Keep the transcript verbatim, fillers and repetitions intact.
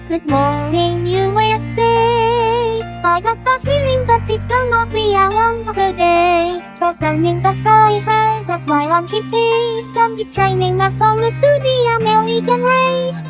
Good morning, U S A. I got the feeling that it's gonna be a wonderful day. The sun in the sky has a smile on his face, and it's shining a salute to the American race.